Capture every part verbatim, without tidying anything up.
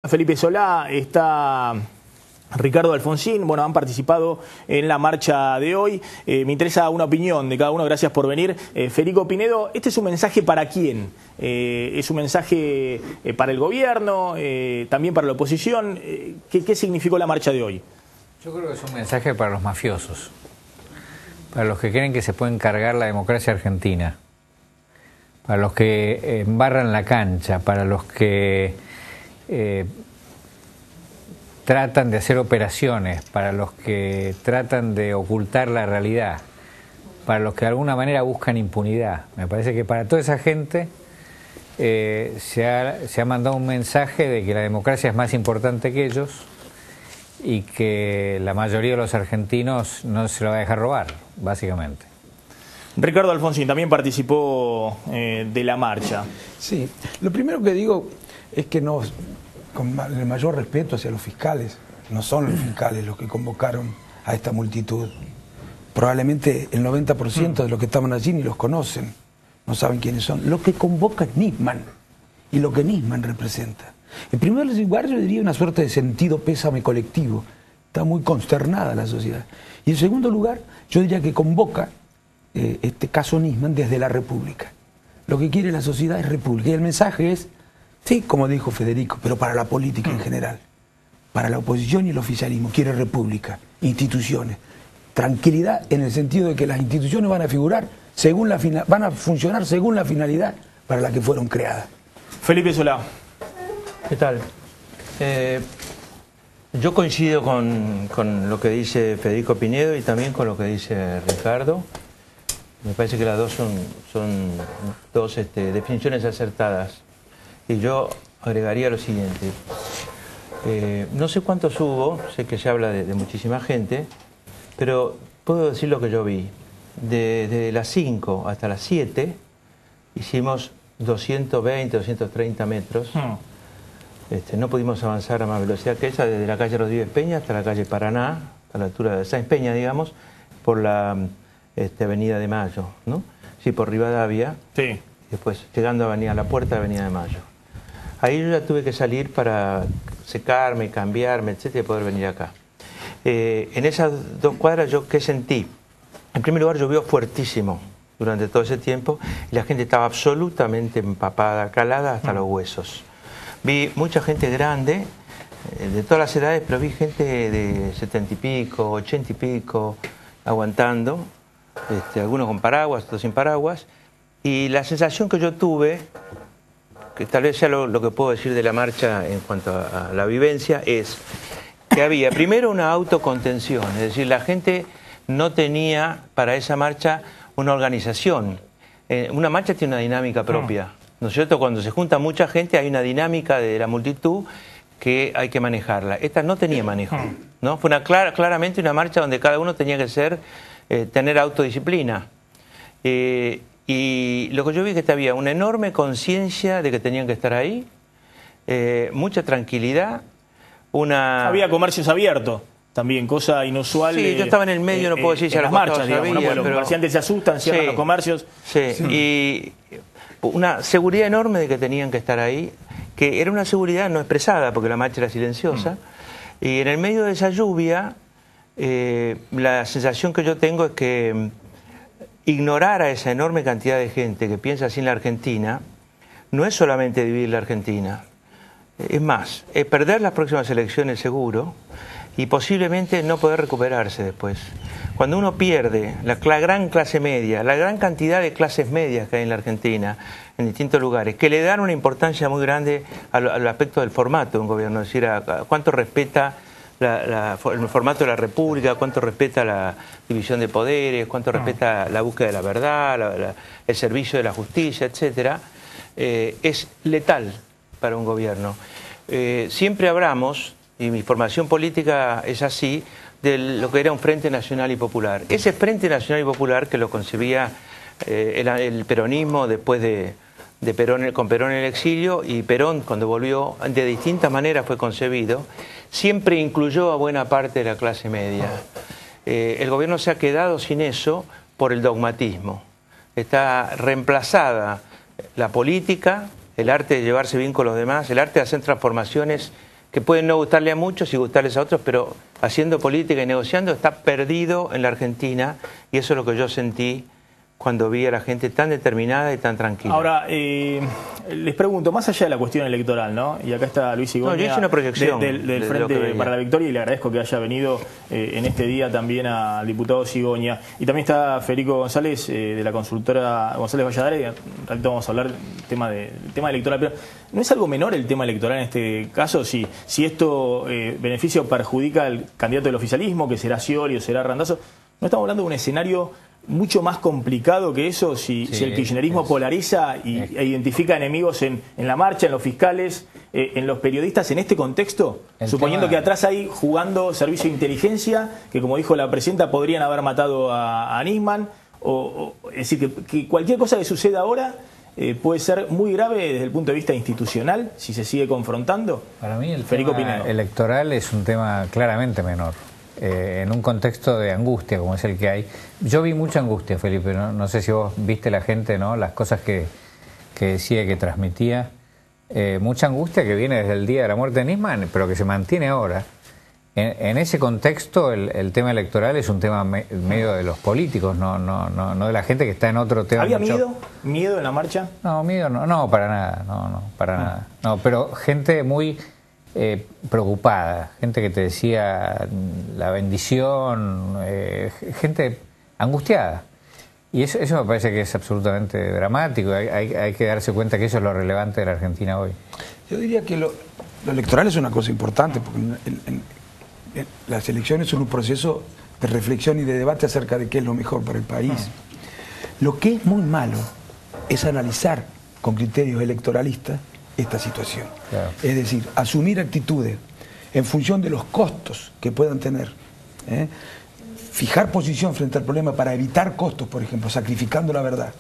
Felipe Solá, está Ricardo Alfonsín, bueno, han participado en la marcha de hoy. Eh, me interesa una opinión de cada uno, gracias por venir. Eh, Federico Pinedo, ¿este es un mensaje para quién? Eh, ¿Es un mensaje eh, para el gobierno, eh, también para la oposición? Eh, ¿qué, ¿Qué significó la marcha de hoy? Yo creo que es un mensaje para los mafiosos, para los que creen que se pueden cargar la democracia argentina, para los que embarran la cancha, para los que Eh, tratan de hacer operaciones, para los que tratan de ocultar la realidad, para los que de alguna manera buscan impunidad. Me parece que para toda esa gente eh, se, ha, se ha mandado un mensaje de que la democracia es más importante que ellos y que la mayoría de los argentinos no se lo va a dejar robar, básicamente. Ricardo Alfonsín también participó eh, de la marcha. Sí, lo primero que digo es que nos, con el mayor respeto hacia los fiscales, no son los fiscales los que convocaron a esta multitud. Probablemente el noventa por ciento de los que estaban allí ni los conocen, no saben quiénes son. Lo que convoca es Nisman y lo que Nisman representa. En primer lugar, yo diría una suerte de sentido pésame colectivo. Está muy consternada la sociedad. Y en segundo lugar, yo diría que convoca eh, este caso Nisman desde la República. Lo que quiere la sociedad es república. Y el mensaje es, sí, como dijo Federico, pero para la política en general, para la oposición y el oficialismo, quiere república, instituciones, tranquilidad en el sentido de que las instituciones van a figurar según la fina, van a funcionar según la finalidad para la que fueron creadas. Felipe Solá. ¿Qué tal? Eh, yo coincido con, con lo que dice Federico Pinedo y también con lo que dice Ricardo. Me parece que las dos son, son dos este, definiciones acertadas. Y yo agregaría lo siguiente. Eh, no sé cuántos hubo, sé que se habla de, de muchísima gente, pero puedo decir lo que yo vi. De, de las cinco hasta las siete hicimos doscientos veinte, doscientos treinta metros. Hmm. Este, no pudimos avanzar a más velocidad que esa, desde la calle Rodríguez Peña hasta la calle Paraná, a la altura de Sáenz Peña, digamos, por la este, Avenida de Mayo, ¿no? Sí, por Rivadavia. Sí. Después, llegando a Avenida La Puerta, Avenida de Mayo. Ahí yo ya tuve que salir para secarme, cambiarme, etcétera, y poder venir acá. Eh, en esas dos cuadras, ¿yo qué sentí? En primer lugar, llovió fuertísimo durante todo ese tiempo y la gente estaba absolutamente empapada, calada hasta los huesos. Vi mucha gente grande, eh, de todas las edades, pero vi gente de setenta y pico, ochenta y pico, aguantando, este, algunos con paraguas, otros sin paraguas. Y la sensación que yo tuve, que tal vez sea lo, lo que puedo decir de la marcha en cuanto a, a la vivencia, es que había primero una autocontención, es decir, la gente no tenía para esa marcha una organización. Eh, una marcha tiene una dinámica propia, ¿no es cierto? Cuando se junta mucha gente hay una dinámica de la multitud que hay que manejarla. Esta no tenía manejo, ¿no? Fue una clara, claramente una marcha donde cada uno tenía que ser, eh, tener autodisciplina. Eh, Y lo que yo vi es que había una enorme conciencia de que tenían que estar ahí, eh, mucha tranquilidad, una... Había comercios abiertos también, cosa inusual. Sí, yo estaba en el medio, eh, no puedo decir si en a las los marchas, digamos, había, ¿no? Porque los pero... comerciantes se asustan, cierran sí, los comercios. Sí. sí, y una seguridad enorme de que tenían que estar ahí, que era una seguridad no expresada, porque la marcha era silenciosa, mm. y en el medio de esa lluvia, eh, la sensación que yo tengo es que ignorar a esa enorme cantidad de gente que piensa así en la Argentina no es solamente dividir la Argentina, es más, es perder las próximas elecciones seguro y posiblemente no poder recuperarse después. Cuando uno pierde la, la gran clase media, la gran cantidad de clases medias que hay en la Argentina, en distintos lugares, que le dan una importancia muy grande al, al aspecto del formato de un gobierno, es decir, a, a cuánto respeta La, la, el formato de la República, cuánto respeta la división de poderes, cuánto respeta la búsqueda de la verdad, la, la, el servicio de la justicia, etcétera, eh, es letal para un gobierno. Eh, siempre hablamos, y mi formación política es así, de lo que era un Frente Nacional y Popular. Ese Frente Nacional y Popular que lo concebía eh, el, el peronismo después de... de Perón, con Perón en el exilio, y Perón cuando volvió de distintas maneras fue concebido, siempre incluyó a buena parte de la clase media. Eh, el gobierno se ha quedado sin eso por el dogmatismo. Está reemplazada la política, el arte de llevarse bien con los demás, el arte de hacer transformaciones que pueden no gustarle a muchos y gustarles a otros, pero haciendo política y negociando está perdido en la Argentina, y eso es lo que yo sentí cuando vi a la gente tan determinada y tan tranquila. Ahora, eh, les pregunto, más allá de la cuestión electoral, ¿no? Y acá está Luis Igoña, no, yo hice una proyección de, del, del de Frente lo para la Victoria, y le agradezco que haya venido eh, en este día también al diputado Sigoña. Y también está Federico González, eh, de la consultora González Valladares. En realidad vamos a hablar del tema, de, del tema electoral, pero ¿no es algo menor el tema electoral en este caso? Si, si esto eh, beneficia o perjudica al candidato del oficialismo, que será Scioli o será Randazzo, ¿no estamos hablando de un escenario mucho más complicado que eso si, sí, si el kirchnerismo es, polariza y, es, e identifica enemigos en, en la marcha, en los fiscales, eh, en los periodistas, en este contexto? Suponiendo tema... que atrás hay jugando servicio de inteligencia, que como dijo la presidenta, podrían haber matado a, a Nisman, o, o, es decir, que, que cualquier cosa que suceda ahora eh, puede ser muy grave desde el punto de vista institucional, si se sigue confrontando. Para mí el Federico tema Pinedo. electoral es un tema claramente menor. Eh, en un contexto de angustia como es el que hay. Yo vi mucha angustia, Felipe, no, no sé si vos viste la gente, ¿no? Las cosas que, que decía, que transmitía. Eh, mucha angustia que viene desde el día de la muerte de Nisman, pero que se mantiene ahora. En, en ese contexto el, el tema electoral es un tema me, medio de los políticos, no, no, no, no de la gente que está en otro tema. ¿Había mucho... miedo? ¿Miedo en la marcha? No, miedo no, no, para nada, no, no, para no. nada. No, pero gente muy... Eh, preocupada, gente que te decía la bendición, eh, gente angustiada. Y eso, eso me parece que es absolutamente dramático. Hay, hay, hay que darse cuenta que eso es lo relevante de la Argentina hoy. Yo diría que lo, lo electoral es una cosa importante, porque en, en, en, las elecciones son un proceso de reflexión y de debate acerca de qué es lo mejor para el país. Lo que es muy malo es analizar con criterios electoralistas esta situación. Claro. Es decir, asumir actitudes en función de los costos que puedan tener, ¿eh? Fijar posición frente al problema para evitar costos, por ejemplo, sacrificando la verdad,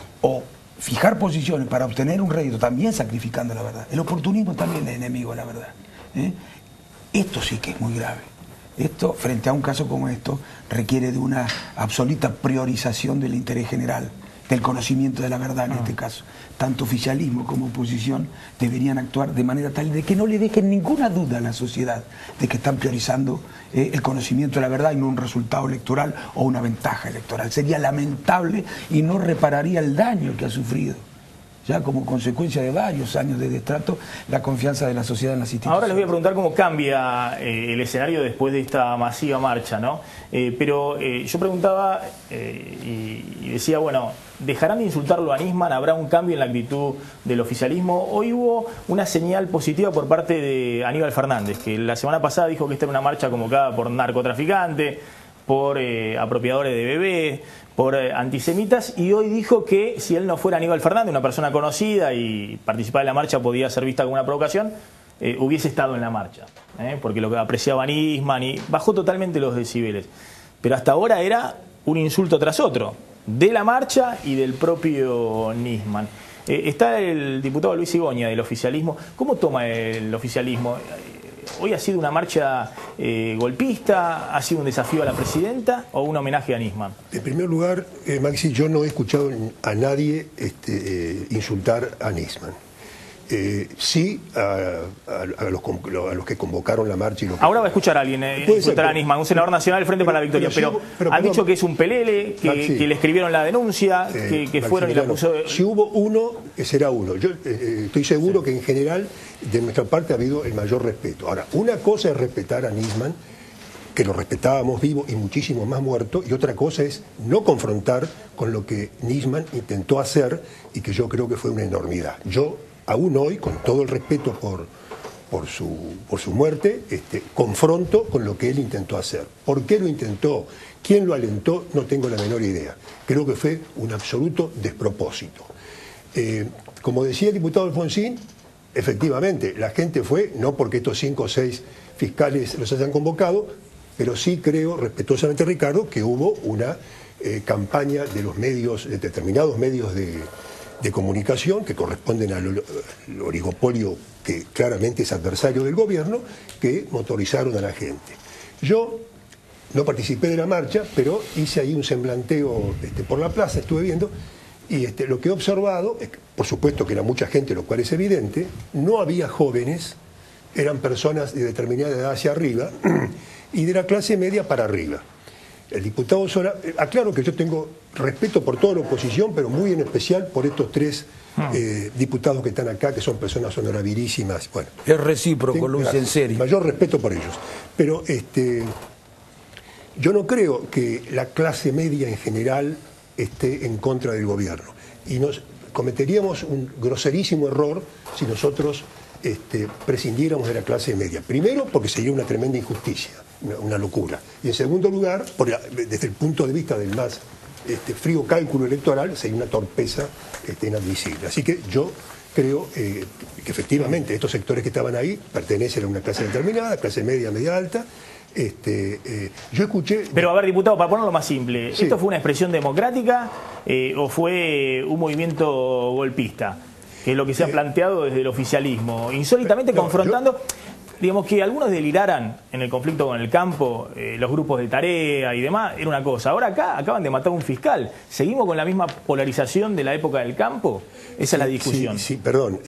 o fijar posiciones para obtener un rédito también sacrificando la verdad. El oportunismo también es enemigo de la verdad, ¿eh? Esto sí que es muy grave. Esto, frente a un caso como esto, requiere de una absoluta priorización del interés general, del conocimiento de la verdad en ah. este caso. Tanto oficialismo como oposición deberían actuar de manera tal de que no le dejen ninguna duda a la sociedad de que están priorizando eh, el conocimiento de la verdad y no un resultado electoral o una ventaja electoral. Sería lamentable y no repararía el daño que ha sufrido, ya como consecuencia de varios años de destrato, la confianza de la sociedad en las instituciones. Ahora les voy a preguntar cómo cambia eh, el escenario después de esta masiva marcha, ¿no? Eh, pero eh, yo preguntaba eh, y, y decía, bueno, ¿dejarán de insultarlo a Nisman? ¿Habrá un cambio en la actitud del oficialismo? Hoy hubo una señal positiva por parte de Aníbal Fernández, que la semana pasada dijo que esta era una marcha convocada por narcotraficantes, por eh, apropiadores de bebés, por eh, antisemitas, y hoy dijo que si él no fuera Aníbal Fernández, una persona conocida y participar en la marcha podía ser vista como una provocación, eh, hubiese estado en la marcha, eh, porque lo que apreciaba Nisman, y bajó totalmente los decibeles. Pero hasta ahora era un insulto tras otro, de la marcha y del propio Nisman. Eh, está el diputado Luis Igoña del oficialismo. ¿Cómo toma el oficialismo? ¿Hoy ha sido una marcha eh, golpista? ¿Ha sido un desafío a la presidenta o un homenaje a Nisman? En primer lugar, eh, Maxi, yo no he escuchado a nadie este, eh, insultar a Nisman. Eh, sí a, a, a, los, a los que convocaron la marcha. Y lo que... Ahora va a escuchar a alguien eh, insultar a Nisman, un senador nacional del Frente pero, para la Victoria, pero, pero, pero han pero, dicho que es un pelele, que, Maxi, que le escribieron la denuncia, eh, que, que fueron y la puso... Si hubo uno, será uno. Yo eh, estoy seguro sí. que en general de nuestra parte ha habido el mayor respeto. Ahora, una cosa es respetar a Nisman, que lo respetábamos vivo y muchísimo más muerto, y otra cosa es no confrontar con lo que Nisman intentó hacer y que yo creo que fue una enormidad. Yo aún hoy, con todo el respeto por, por, su, por su muerte, este, confronto con lo que él intentó hacer. ¿Por qué lo intentó? ¿Quién lo alentó? No tengo la menor idea. Creo que fue un absoluto despropósito. Eh, como decía el diputado Alfonsín, efectivamente, la gente fue, no porque estos cinco o seis fiscales los hayan convocado, pero sí creo, respetuosamente Ricardo, que hubo una eh, campaña de los medios, de determinados medios de... de comunicación que corresponden al, al oligopolio que claramente es adversario del gobierno, que motorizaron a la gente. Yo no participé de la marcha, pero hice ahí un semblanteo este, por la plaza, estuve viendo, y este, lo que he observado, es que, por supuesto que era mucha gente, lo cual es evidente, no había jóvenes eran personas de determinada edad hacia arriba y de la clase media para arriba. El diputado Sola, eh, aclaro que yo tengo respeto por toda la oposición, pero muy en especial por estos tres eh, diputados que están acá, que son personas honorabilísimas. Bueno, es recíproco, Luis, en serio. Mayor respeto por ellos. Pero este, yo no creo que la clase media en general esté en contra del gobierno. Y nos cometeríamos un groserísimo error si nosotros este, prescindiéramos de la clase media. Primero, porque sería una tremenda injusticia, una, una locura. Y en segundo lugar, por la, desde el punto de vista del más este, frío cálculo electoral, sería una torpeza este, inadmisible. Así que yo creo eh, que efectivamente estos sectores que estaban ahí pertenecen a una clase determinada, clase media, media alta. Este, eh, yo escuché... Pero a ver, diputado, para ponerlo más simple, Sí. ¿esto fue una expresión democrática eh, o fue un movimiento golpista? Que es lo que se ha planteado desde el oficialismo, insólitamente No, confrontando... yo- Digamos que algunos deliraran en el conflicto con el campo, eh, los grupos de tarea y demás, era una cosa. Ahora acá acaban de matar a un fiscal. ¿Seguimos con la misma polarización de la época del campo? Esa es la discusión. Sí, sí, perdón.